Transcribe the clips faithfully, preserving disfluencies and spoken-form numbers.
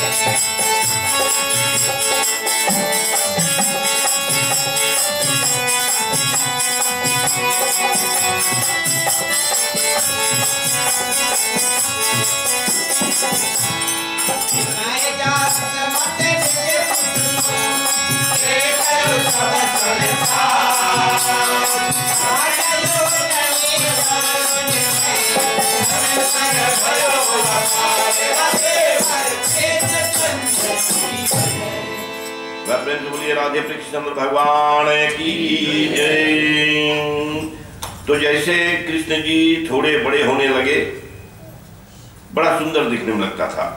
बोलिए राधे कृष्ण भगवान की जय। तो जैसे कृष्ण जी थोड़े बड़े होने लगे, बड़ा सुंदर दिखने में लगता था,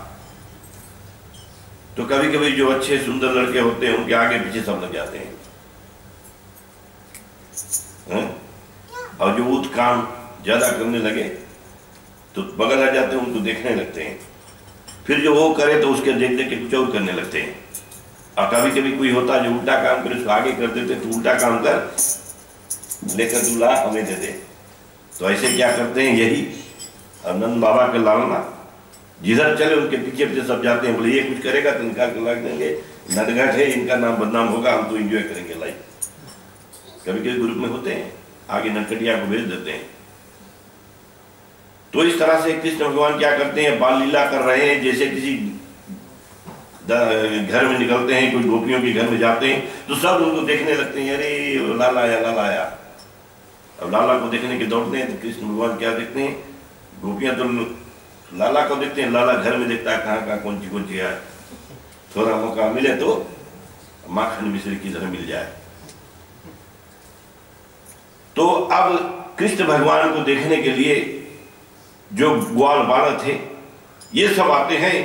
तो कभी कभी जो अच्छे सुंदर लड़के होते हैं उनके आगे पीछे सब लग जाते हैं, हैं? और जो ऊट काम ज्यादा करने लगे तो बगल आ जाते हैं, उनको देखने लगते हैं, फिर जो वो करे तो उसके देख देख के कुछ और करने लगते हैं। और कभी कभी कोई होता जो उल्टा काम करे उसको आगे कर देते, तो उल्टा काम कर लेकर दूल्हा हमें दे दे। तो ऐसे क्या करते हैं, यही नंद बाबा के लालना जिधर चले उनके पीछे पीछे सब जाते हैं, बोले ये कुछ करेगा तो इनका लग देंगे, नटगट है, इनका नाम बदनाम होगा, हम तो एंजॉय करेंगे लाइफ। कभी कभी ग्रुप में होते हैं, आगे नटकटिया को भेज देते हैं। तो इस तरह से कृष्ण भगवान क्या करते हैं, बाल लीला कर रहे हैं। जैसे किसी घर में निकलते हैं, कुछ गोपियों के घर में जाते हैं, तो सब उनको देखने लगते हैं, अरे लाला आया लाला आया। अब लाला को देखने के दौड़ते हैं, तो कृष्ण भगवान क्या देखते हैं, गोपियां तो लाला को देखते हैं, लाला घर में देखता है कहाँ कहाँ कौन सी कौन सी है, थोड़ा मौका मिले तो माखन मिश्री की तरह मिल जाए। तो अब कृष्ण भगवान को देखने के लिए जो ग्वाल बालक थे ये सब आते हैं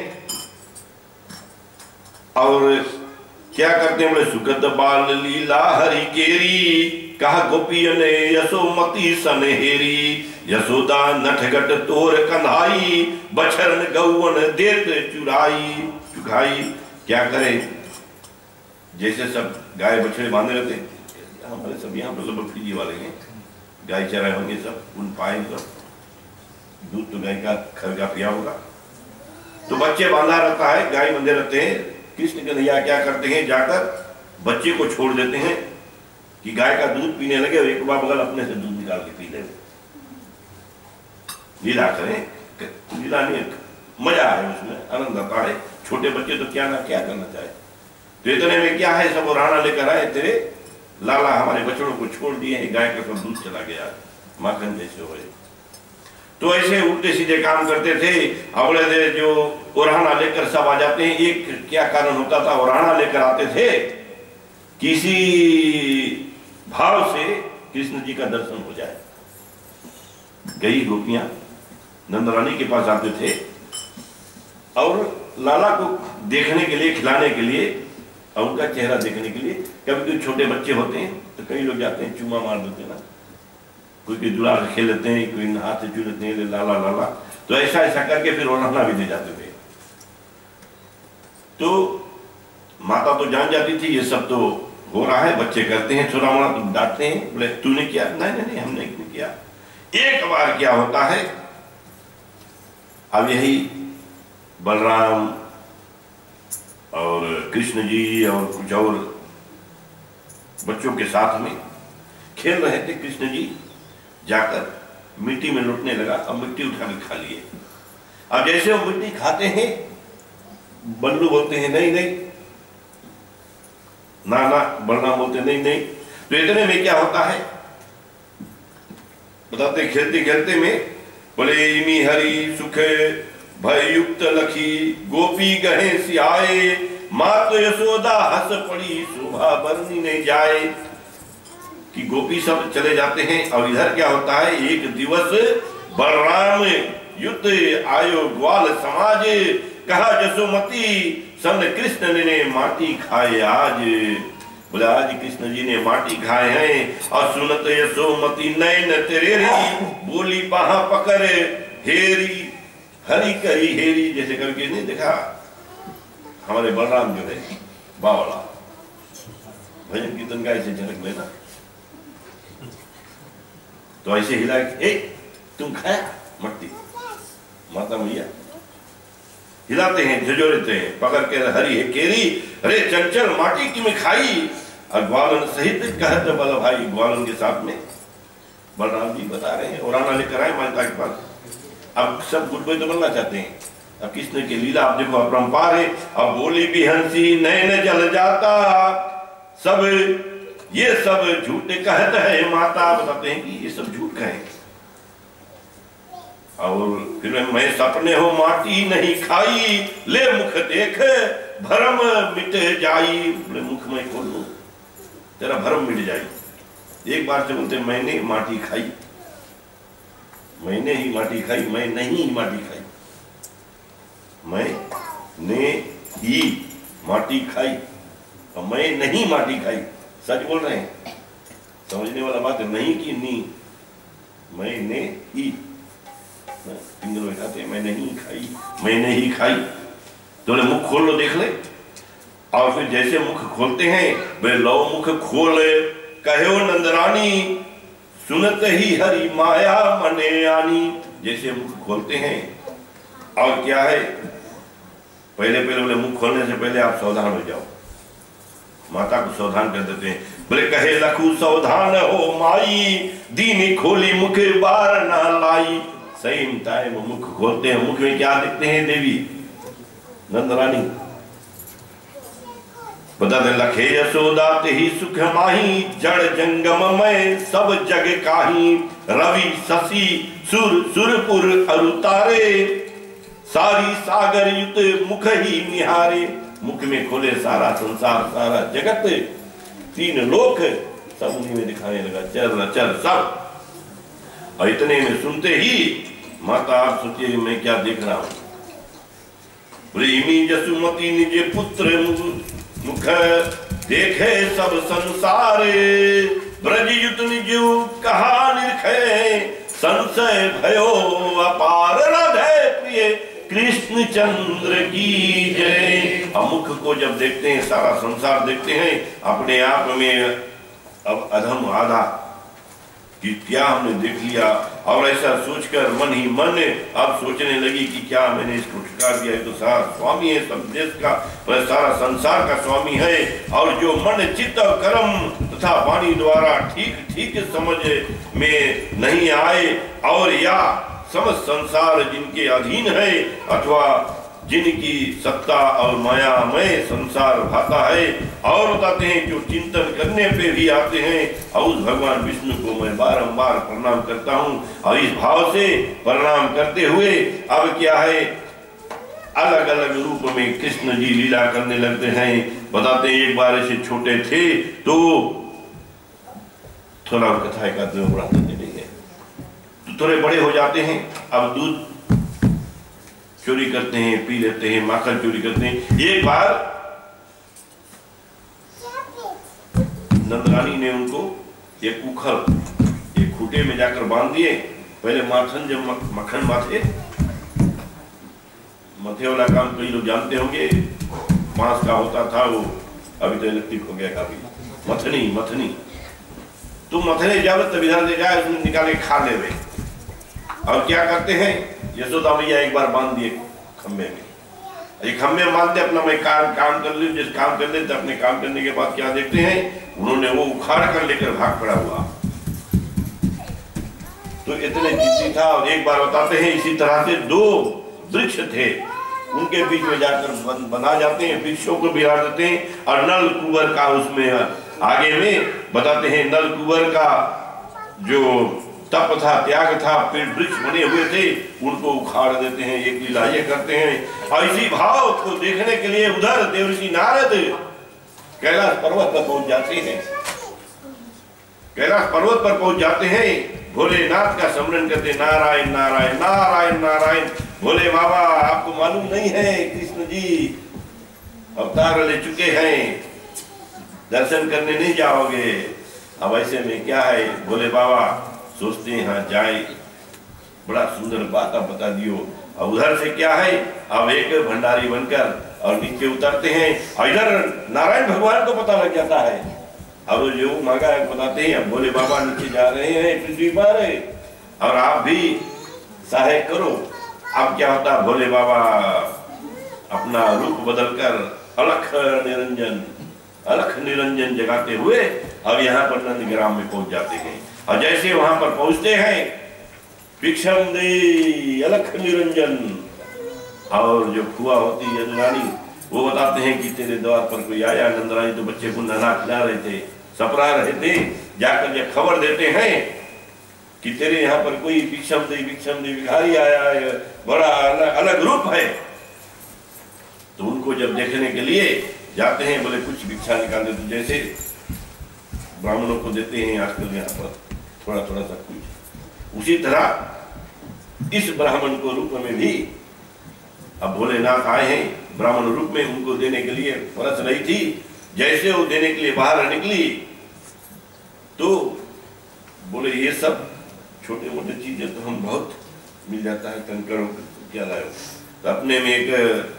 और क्या करते हैं, बोले सुगत बाल लीला हरि केरी, कहा गोपियन यशोमती सनहेरी, यशोदा नटगट तोर कन्हाई, बछरन गौवन देत चुराई चुकाई। क्या करें, जैसे सब गाय बछड़े बांधे रहते, हमारे सब यहाँ पर सब फ्रीजी वाले हैं, गाय चराए होंगे, सब उन पाए, सब दूध तो गाय का खर का पिया होगा, तो बच्चे बांधा रहता है, गाय बंधे रहते हैं। कृष्ण कन्हैया क्या करते हैं, जाकर बच्चे को छोड़ देते हैं कि गाय का दूध पीने लगे और एक बार बगल अपने से दूध निकाल के पी ले। लीला करें, लीला नहीं, मजा है उसमें, आनंद आता है। छोटे बच्चे तो क्या ना क्या करना चाहे। तो इतने में क्या है, सब राणा लेकर आए, तेरे लाला हमारे बछड़ों को छोड़ दिए, गाय का सब दूध चला गया, माखन जैसे हो। तो ऐसे उल्टे सीधे काम करते थे। अगले थे जो ओराना लेकर सब आ जाते हैं। एक क्या कारण होता था, ओराना लेकर आते थे किसी भाव से कृष्ण जी का दर्शन हो जाए। कई गोपियां नंदरानी के पास आते थे और लाला को देखने के लिए, खिलाने के लिए और उनका चेहरा देखने के लिए। कभी कभी छोटे बच्चे होते हैं तो कई लोग जाते हैं, चूमा मार देते ना, कोई कोई जुड़ा खेल लेते हैं, कोई हाथ से चू लेते हैं, लाला लाला। तो ऐसा ऐसा करके फिर ओढ़ना भी दे जाते थे। तो माता तो जान जाती थी ये सब तो हो रहा है, बच्चे करते हैं, छोटा मोटा तो डांटते हैं, बोले तूने किया, नहीं नहीं नहीं हमने क्यों किया। एक बार क्या होता है, अब यही बलराम और कृष्ण जी और कुछ और बच्चों के साथ में खेल रहे थे। कृष्ण जी जाकर मिट्टी में लुटने लगा, अब मिट्टी उठा के खा लिए। अब जैसे वो मिट्टी खाते हैं, बल्लू बोलते हैं नहीं नहीं, ना ना, बलराम बोलते नहीं नहीं। तो इतने में क्या होता है, बताते खेलते खेलते में बोले इमी हरि सुख भय युक्त लखी, गोपी गहे सियाए, मात यशोदा हंस पड़ी, शोभा बरनी नहीं जाए। कि गोपी सब चले जाते हैं और इधर क्या होता है, एक दिवस बलराम युद्ध आयो ग्वाल समाज, कहा जसोमती सन कृष्ण ने माटी खाए आज। बोले आज कृष्ण जी ने माटी खाए हैं। और सुनत यशोमती नैन तेरेरी, बोली बाहा पकड़ हेरी, हरी करी हेरी। जैसे करके नहीं देखा हमारे बलराम जो है बावला, भजन कीर्तन का ऐसे झलक लेना, तो ऐसे हिला, ए तुम खाया मट्टी, माता मैया हिलाते हैं, झुझोरते हैं, पकड़ के हरी है केरी, अरे चंचल माटी की में खाई, और ग्वालन सहित कहत बल भाई, ग्वालन के साथ में बलराम जी बता रहे हैं, और आना लेकर आए माता के पास। अब सब गुड बॉय तो बनना चाहते हैं। अब कृष्ण की लीला आप देखो अपरंपार है। अब बोली भी हंसी नैन जल जाता, सब ये सब झूठ कहत है माता, बताते हैं कि ये सब झूठ कहे। और फिर मैं सपने हो माटी नहीं खाई, ले मुख देख भरम मिट जाई, बोले मुख में खोल लो तेरा भरम मिट जाए। एक बार से बोलते मैंने माटी खाई, मैंने ही माटी खाई, मैं नहीं माटी खाई, मैं ने ही माटी खाई और मैं नहीं माटी खाई। सच बोल रहे हैं, समझने वाला बात है, नहीं की नी, मैंने ही बैठाते, मैं नहीं खाई, मैंने ही खाई। तो बोले मुख खोल लो देख ले। और फिर जैसे मुख खोलते हैं, वे लो मुख खोल कहो नंदरानी, सुनत ही हरि माया मने आनी। जैसे मुख खोलते हैं, और क्या है, पहले पहले बोले मुख खोलने से पहले आप सावधान हो जाओ, माता को सावधान कर देते हैं। बोले कहे लखू सावधान हो माई, दीनी खोली मुख बार ना लाई। सही टाइम मुख खोलते हैं, मुख में क्या देखते हैं, देवी नंदरानी। बता दे लखे यशोदा ही सुख माही, जड़ जंगम में सब जग काही, रवि शशि सुर सुरपुर अरुतारे, सारी सागर युत मुख ही निहारे। मुख में खोले सारा संसार सारा जगत, तीन लोक सब उन्हीं में दिखाने लगा, चल चल सब। और इतने में सुनते ही माता आप सोचिए मैं क्या देख रहा हूं, प्रेमी जसुमती निज पुत्र मुख देखे सब संसारे, ब्रजयुत निज कहा निरखे, संशय भयो अपार राधे प्रिय कृष्ण चंद्र की जय। अब मुख को जब देखते हैं, सारा संसार देखते हैं, अपने आप में अब अधम आधा कि क्या हमने देख लिया। और ऐसा सोचकर मन ही मन अब सोचने लगी कि क्या मैंने इसको ठुका दिया, है तो सारा स्वामी है सब देश का, वह सारा संसार का स्वामी है। और जो मन चित्त कर्म तथा वाणी द्वारा ठीक ठीक समझ में नहीं आए, और या समस्त संसार जिनके अधीन है, अथवा जिनकी सत्ता और माया में संसार भाता है, और बताते हैं जो चिंतन करने पे भी आते हैं, और उस भगवान विष्णु को मैं बारंबार प्रणाम करता हूँ। और इस भाव से प्रणाम करते हुए अब क्या है, अलग अलग रूप में कृष्ण जी लीला करने लगते हैं। बताते हैं एक बार ऐसे छोटे थे तो थोड़ा कथा एक आदमी बढ़ाते नहीं है, तो थोड़े बड़े हो जाते हैं, अब दूध चोरी करते हैं, पी लेते हैं, माखन चोरी करते हैं। एक बार नंदरानी ने उनको एक उखल एक खूटे में जाकर बांध दिए। पहले माखन जब मक्खन माथे मथे वाला काम कई लोग जानते होंगे, बांस का होता था वो, अभी तो इलेक्ट्रिक हो गया काफी। मथनी मथनी तो मथने जब तब इधर ले जाए, उसमें निकाले खा ले। और क्या करते हैं, यशोदा मैया एक बार बांध दिए खंबे में, ये खंबे में बांध दे, अपना मैं काम काम कर लूं, जिस काम कर लेते अपने काम करने के बाद क्या देखते हैं, उन्होंने वो उखाड़ कर लेकर भाग पड़ा हुआ। तो इतने जिद्दी था। और एक बार बताते हैं इसी तरह से दो वृक्ष थे, उनके बीच में जाकर बना जाते हैं, वृक्षों को बिगाड़ देते हैं। और नल कुंवर का उसमें आगे में बताते हैं, नल कुंवर का जो तप था, त्याग था, पेड़ वृक्ष बने हुए थे, उनको उखाड़ देते हैं। एक लीला ये करते हैं। और इसी भाव को देखने के लिए उधर देवर्षि नारद कैलाश पर्वत पर पहुंच जाते हैं। कैलाश पर्वत पर पहुंच जाते हैं, भोलेनाथ का स्मरण करते, नारायण नारायण नारायण नारायण। भोले बाबा आपको मालूम नहीं है, कृष्ण जी अवतार ले चुके हैं, दर्शन करने नहीं जाओगे। अब ऐसे में क्या है, भोले बाबा सोचते हैं हाँ जाए, बड़ा सुंदर बात आप बता दियो। और उधर से क्या है, अब एक भंडारी बनकर और नीचे उतरते हैं। और इधर नारायण भगवान को पता लग जाता है, अब जो मांगा है बताते हैं, अब भोले बाबा नीचे जा रहे हैं पृथ्वी पर, और आप भी सहायक करो। अब क्या होता, भोले बाबा अपना रूप बदलकर अलख निरंजन अलख निरंजन जगाते हुए अब यहाँ पर नंदग्राम में पहुंच जाते हैं। और जैसे वहां पर पहुंचते हैं, भिक्षम दे अलख निरंजन, और जो फुआ होती है यदुरानी, वो बताते हैं कि तेरे द्वार पर कोई आया। नंदरानी तो बच्चे को नहला खिला रहे थे, सपरा रहे थे, जाकर ये खबर देते हैं कि तेरे यहाँ पर कोई भिक्षम दे भिक्षम दे भिखारी आया है, बड़ा अलग, अलग रूप है। तो उनको जब देखने के लिए जाते हैं, बोले कुछ भिक्षा निकालते, तो जैसे ब्राह्मणों को देते हैं आजकल यहाँ पर थोड़ा थोड़ा सा कुछ, उसी तरह इस ब्राह्मण को रूप में भी अब भोलेनाथ आए हैं ब्राह्मण रूप में, उनको देने के लिए परस रही थी। जैसे वो देने के लिए बाहर निकली तो बोले ये सब छोटे मोटे चीजें तो हम बहुत मिल जाता है, कंकड़ क्या लाए। तो अपने में एक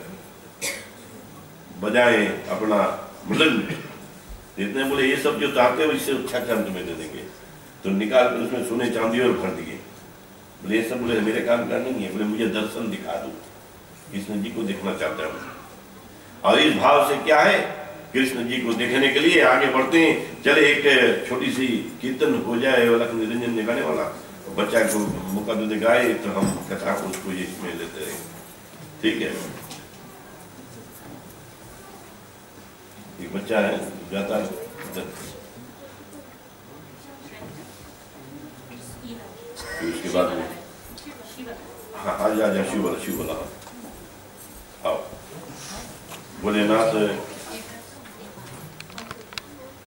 बजाए अपना मृदंग, इतने बोले ये सब जो चाहते हो इससे अच्छा अच्छा हम तुम्हें दे देंगे। तो निकाल कर उसमें सोने चांदी और भर दिए। बोले ये सब, बोले मेरे काम का नहीं है, बोले मुझे दर्शन दिखा दो, कृष्ण जी को देखना चाहता हूँ। और इस भाव से क्या है, कृष्ण जी को देखने के लिए आगे बढ़ते हैं। चले एक छोटी सी कीर्तन हो जाए अलख निरंजन निकालने वाला, बच्चा को मौका दे गाए तो हम कथा उसको इसमें लेते रहे। ठीक है, एक बच्चा है गाता है, उसके बाद में हाँ आज आज शिव वाला शिव वाला आओ। भोलेनाथ